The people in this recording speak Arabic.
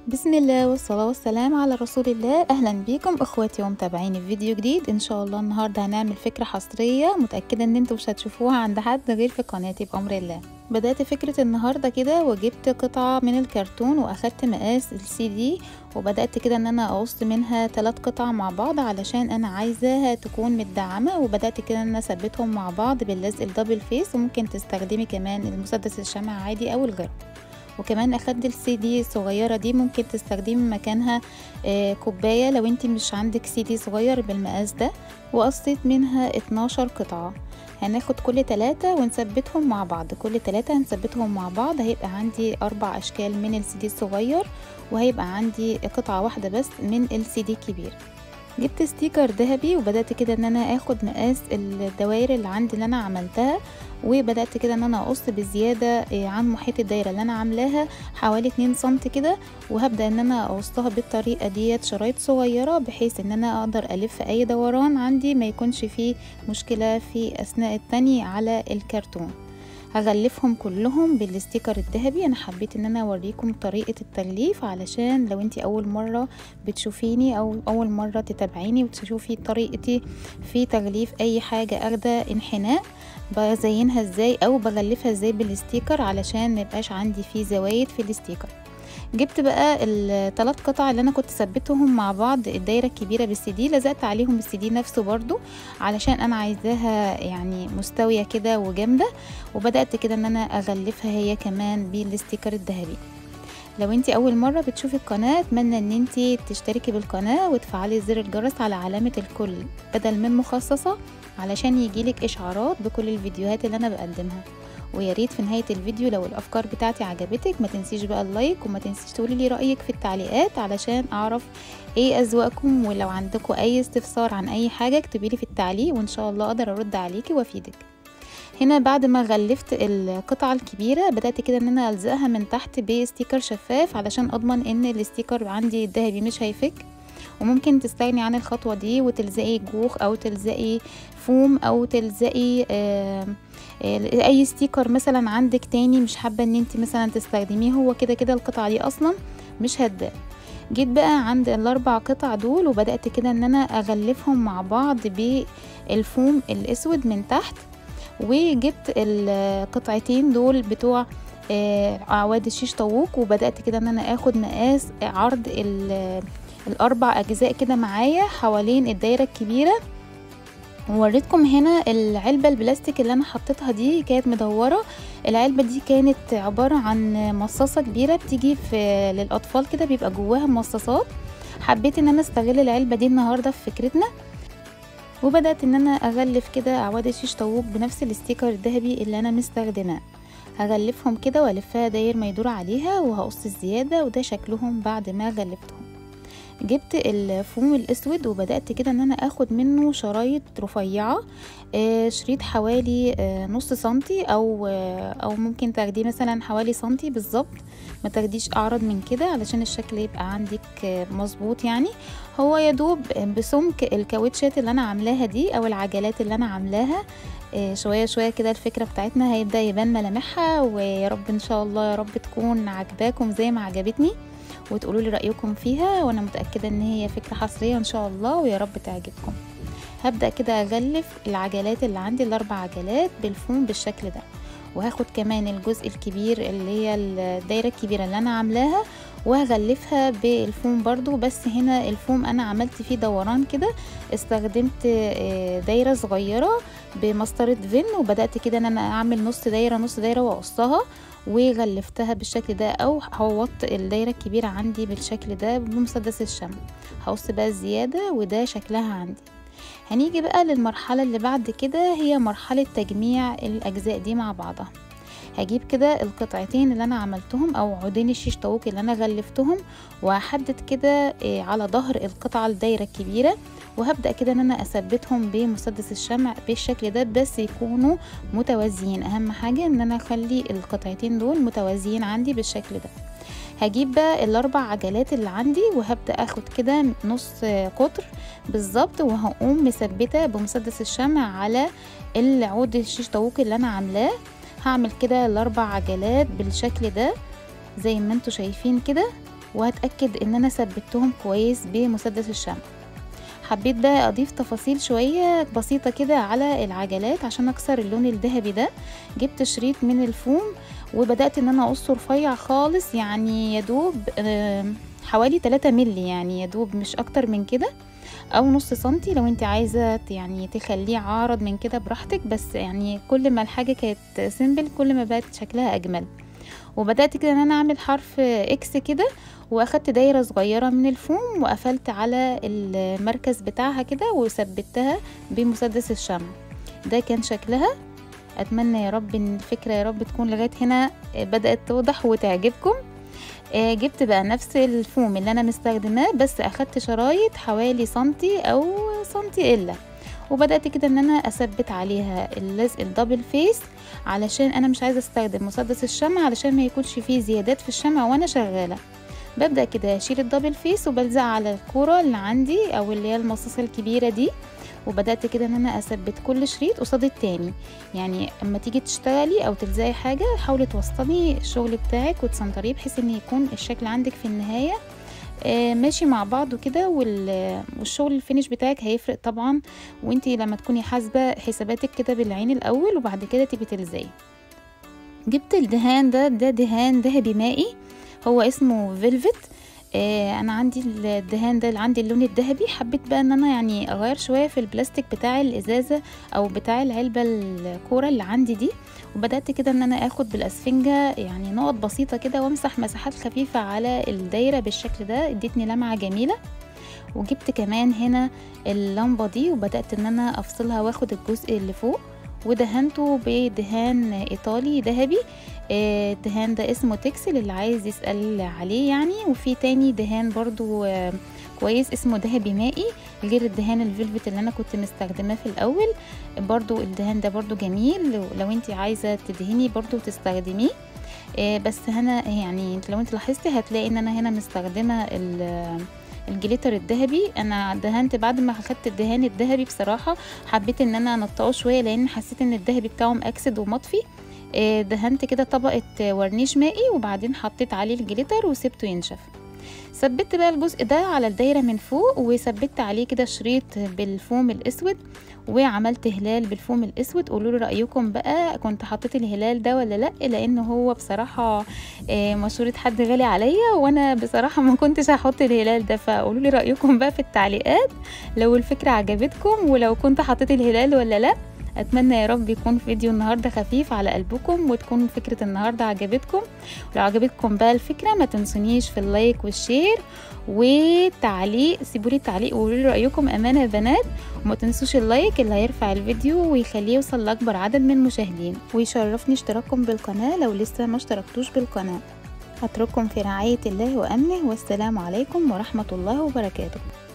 بسم الله والصلاة والسلام على رسول الله. أهلا بيكم اخواتي ومتابعيني في فيديو جديد. ان شاء الله النهاردة هنعمل فكرة حصرية متأكدة ان انتوا مش هتشوفوها عند حد غير في قناتي بأمر الله. بدأت فكرة النهاردة كده وجبت قطعة من الكرتون واخدت مقاس السي دي وبدأت كده ان انا اقص منها 3 قطع مع بعض علشان انا عايزاها تكون متدعمة، وبدأت كده ان انا اثبتهم مع بعض باللزق الدبل فيس، وممكن تستخدمي كمان المسدس الشمع عادي او الغيره. وكمان اخدت السي دي الصغيره دي ممكن تستخدمي مكانها كوبايه لو انت مش عندك سي دي صغير بالمقاس ده، وقصيت منها 12 قطعه. هناخد كل 3 ونثبتهم مع بعض، كل 3 هنثبتهم مع بعض، هيبقى عندي 4 اشكال من السي دي الصغير، وهيبقى عندي قطعه واحده بس من السي دي الكبير. جبت ستيكر ذهبي وبدأت كده ان انا اخد مقاس الدوائر اللي عندي اللي انا عملتها، وبدأت كده ان انا اقص بزيادة عن محيط الدايرة اللي انا عاملاها حوالي 2 سنتي كده، وهبدأ ان انا اقصها بالطريقة ديت شرايط صغيرة بحيث ان انا اقدر الف اي دوران عندي ما يكونش فيه مشكلة في اثناء التاني على الكرتون. هغلفهم كلهم بالستيكر الذهبي. انا حبيت ان انا اوريكم طريقة التغليف علشان لو انتي اول مرة بتشوفيني او اول مرة تتابعيني وتشوفي طريقتي في تغليف اي حاجة اخده انحناء بزينها ازاي او بغلفها ازاي بالستيكر علشان ميبقاش عندي فيه زوايد في الستيكر. جبت بقى ال3 قطع اللي انا كنت ثبتهم مع بعض الدايره الكبيره بالسي دي، لزقت عليهم السي دي نفسه برضو علشان انا عايزاها يعني مستويه كده وجامده، وبدات كده ان انا اغلفها هي كمان بالستيكر الذهبي. لو انتي اول مره بتشوفي القناه اتمنى ان انتي تشتركي بالقناه وتفعلي زر الجرس على علامه الكل بدل من مخصصه علشان يجيلك اشعارات بكل الفيديوهات اللي انا بقدمها. ويا ريت في نهايه الفيديو لو الافكار بتاعتي عجبتك ما تنسيش بقى اللايك، وما تنسيش تقولي لي رايك في التعليقات علشان اعرف ايه اذواقكم، ولو عندكم اي استفسار عن اي حاجه اكتبي لي في التعليق وان شاء الله اقدر ارد عليكي وافيدك. هنا بعد ما غلفت القطعه الكبيره بدات كده ان انا الزقها من تحت بستيكر شفاف علشان اضمن ان الستيكر عندي الذهبي مش هيفك. وممكن تستغني عن الخطوه دي وتلزقي جوخ او تلزقي فوم او تلزقي اي ستيكر مثلا عندك تاني مش حابه ان انت مثلا تستخدميه، هو كده كده القطعه دي اصلا مش هتضايق. جيت بقى عند ال4 قطع دول وبدات كده ان انا اغلفهم مع بعض بالفوم الاسود من تحت، وجبت القطعتين دول بتوع اعواد الشيش طاووق، وبدات كده ان انا اخد مقاس عرض ال4 اجزاء كده معايا حوالين الدايره الكبيره. ووريتكم هنا العلبة البلاستيك اللي انا حطيتها دي كانت مدورة. العلبة دي كانت عبارة عن مصاصة كبيرة بتيجي للاطفال كده بيبقى جواها مصاصات. حبيت ان انا استغل العلبة دي النهاردة في فكرتنا، وبدأت ان انا اغلف كده اعواد الشيش طاووق بنفس الستيكر الذهبي اللي انا مستخدماه. هغلفهم كده والفها داير ما يدور عليها وهقص الزيادة، وده شكلهم بعد ما غلفتهم. جبت الفوم الاسود وبدأت كده ان انا اخد منه شرايط رفيعة، شريط حوالي نص سنتي او ممكن تاخديه مثلا حوالي سنتي بالظبط، ما تاخديش اعرض من كده علشان الشكل يبقى عندك مظبوط. يعني هو يدوب بسمك الكاوتشات اللي انا عاملاها دي او العجلات اللي انا عاملاها. شوية شوية كده الفكرة بتاعتنا هيبدأ يبان ملامحها، ويا رب ان شاء الله يا رب تكون عجباكم زي ما عجبتني وتقولوا لي رأيكم فيها، وانا متأكدة ان هي فكرة حصرية ان شاء الله ويا رب تعجبكم. هبدأ كده اغلف العجلات اللي عندي ال4 عجلات بالفوم بالشكل ده، وهاخد كمان الجزء الكبير اللي هي الدايرة الكبيرة اللي انا عاملاها وهغلفها بالفوم برضو، بس هنا الفوم انا عملت فيه دوران كده، استخدمت دايرة صغيرة بمسطرة فين، وبدأت كده ان انا اعمل نص دايرة نص دايرة واقصها وغلفتها بالشكل ده، او هوضت الدايره الكبيره عندي بالشكل ده بمسدس الشمع. هقص بقى الزياده وده شكلها عندي. هنيجي بقى للمرحله اللي بعد كده، هي مرحله تجميع الاجزاء دي مع بعضها. هجيب كده القطعتين اللي انا عملتهم او عودين الشيش طاووق اللي انا غلفتهم، وهحدد كده على ظهر القطعه الدايره الكبيره، وهبدأ كده ان انا اثبتهم بمسدس الشمع بالشكل ده، بس يكونوا متوازيين. اهم حاجة ان انا اخلي القطعتين دول متوازيين عندي بالشكل ده. هجيب بقى ال4 عجلات اللي عندي وهبدأ اخد كده نص قطر بالظبط، وهقوم مثبتة بمسدس الشمع على العود الشيش طاووق اللي انا عاملاه. هعمل كده ال4 عجلات بالشكل ده زي ما انتوا شايفين كده، وهتأكد ان انا ثبتهم كويس بمسدس الشمع. حبيت بقى اضيف تفاصيل شوية بسيطة كده على العجلات عشان اكسر اللون الذهبي ده. جبت شريط من الفوم وبدأت ان انا اقصه رفيع خالص، يعني يدوب حوالي 3 مللي، يعني يدوب مش اكتر من كده، او نص سنتي. لو انت عايزة يعني تخليه عارض من كده براحتك، بس يعني كل ما الحاجة كانت سيمبل كل ما بقت شكلها اجمل. وبدأت كده ان انا اعمل حرف اكس كده، واخدت دايرة صغيرة من الفوم وقفلت على المركز بتاعها كده وثبتها بمسدس الشمع. ده كان شكلها. اتمنى يا رب ان الفكرة يا رب تكون لغاية هنا بدأت توضح وتعجبكم. جبت بقى نفس الفوم اللي انا مستخدماه، بس اخدت شرايط حوالي سنتي او سنتي الا، وبدأت كده ان انا اثبت عليها اللزق الدبل فيس، علشان انا مش عايزة استخدم مسدس الشمع علشان ما يكونش فيه زيادات في الشمع وانا شغالة. ببدأ كده اشيل الدبل فيس وبلزق على الكورة اللي عندي او اللي هي المصاصة الكبيرة دي، وبدأت كده ان انا اثبت كل شريط قصاد التاني. يعني اما تيجي تشتغلي او تلزقي حاجة حاولي توصلي الشغل بتاعك وتسنطريه بحيث ان يكون الشكل عندك في النهاية ماشي مع بعض وكده، والشغل الفينش بتاعك هيفرق طبعا، وانتي لما تكوني حاسبة حساباتك كده بالعين الاول وبعد كده تيجي تلزقي. جبت الدهان ده دهان ذهبي مائي، هو اسمه فيلفت. انا عندي الدهان ده اللي عندي اللون الذهبي، حبيت بقى ان انا يعني اغير شويه في البلاستيك بتاع الازازه او بتاع العلبه الكوره اللي عندي دي، وبدات كده ان انا اخد بالاسفنجه يعني نقط بسيطه كده وامسح مساحات خفيفه على الدايره بالشكل ده، ادتني لمعه جميله. وجبت كمان هنا اللمبه دي وبدات ان انا افصلها واخد الجزء اللي فوق ودهنته بدهان ايطالي ذهبي. الدهان ده اسمه تكسل اللي عايز يسأل عليه يعني. وفي تاني دهان برضو كويس اسمه ذهبي مائي غير الدهان الفيلفت اللي انا كنت مستخدماه في الاول. برضو الدهان ده برضو جميل لو انتي عايزة تدهني برضو تستخدميه. بس هنا يعني لو انت لاحظتي هتلاقي ان انا هنا مستخدمة الجليتر الذهبي. انا دهنت بعد ما اخدت الدهان الذهبي بصراحه حبيت ان انا انطقه شويه لان حسيت ان الذهبي بتاعه مأكسد ومطفي. دهنت كده طبقه ورنيش مائي وبعدين حطيت عليه الجليتر وسبته ينشف. ثبت بقى الجزء ده على الدايره من فوق وثبت عليه كده شريط بالفوم الاسود وعملت هلال بالفوم الاسود. قولوا لي رايكم بقى كنت حطيت الهلال ده ولا لا، لان هو بصراحه مشورة حد غالي عليا وانا بصراحه ما كنتش هحط الهلال ده، فقولوا لي رايكم بقى في التعليقات لو الفكره عجبتكم ولو كنت حطيت الهلال ولا لا. اتمنى يا رب يكون فيديو النهارده خفيف على قلبكم وتكون فكره النهارده عجبتكم. ولو عجبتكم بقى الفكره ما تنسونيش في اللايك والشير والتعليق، سيبولي التعليق وقولوا لي رايكم امانه يا بنات. وما تنسوش اللايك اللي هيرفع الفيديو ويخليه يوصل لاكبر عدد من المشاهدين، ويشرفني اشتراككم بالقناه لو لسه ما اشتركتوش بالقناه. اترككم في رعايه الله وامنه، والسلام عليكم ورحمه الله وبركاته.